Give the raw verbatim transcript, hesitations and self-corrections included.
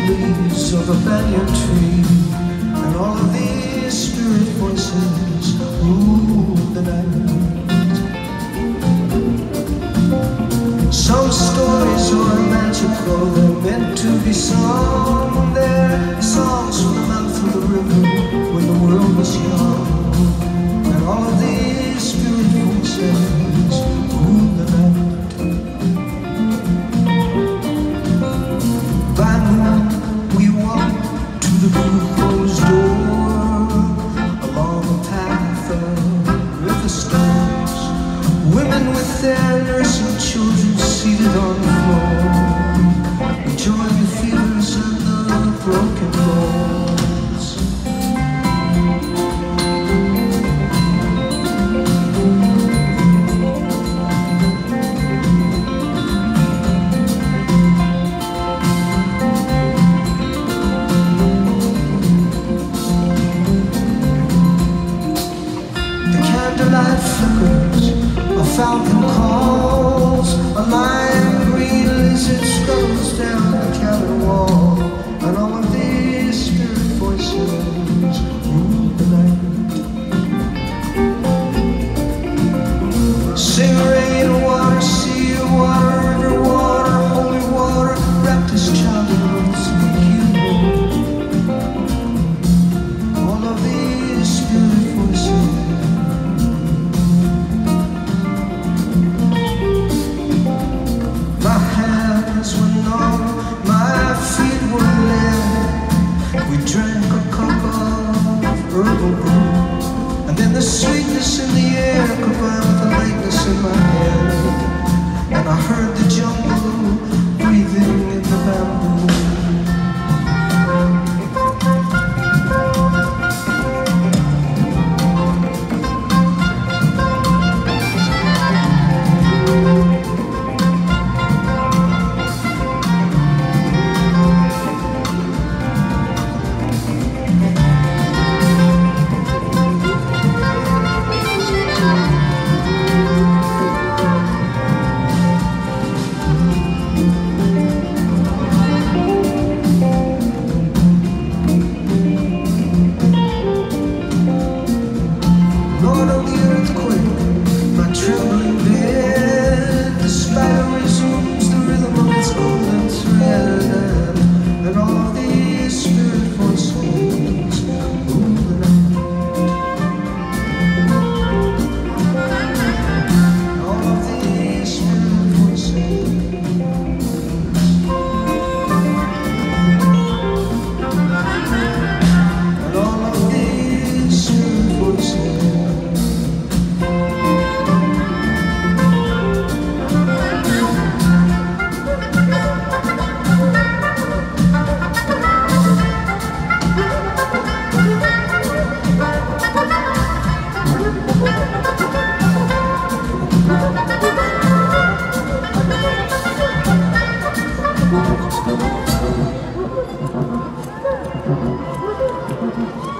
leaves of a banyan tree, and all of these spirit voices rule the night. Some stories are magical, they're meant to be sung. They're songs from the mouth of the river when the world was young. And all of these spirit voices rule the night. By moon we walk to the blue closed door, along a path of river stones. Women with their nursing children seated on the floor, enjoying the fears and the broken bones. The candlelight flickers, a falcon calls, a lime green lizard scuttles down the cabin wall, and all of these spirit voices rule the night. Sing rain, water, sea, water, river, water, holy water, wrap this child in roots and heal. All of these spirit voices. My hands were numb, my feet were lead. We drank a cup of herbal brew, and then the sweetness in the air combined with the lightness in my head, and I heard the jungle breathing in the bamboo. Lord of the earthquake, my trembling bed, the spider resumes the rhythm of its golden thread, and all of these spirit voices rule the night. All of these spirit voices. And all of these spirit voices. Thank you.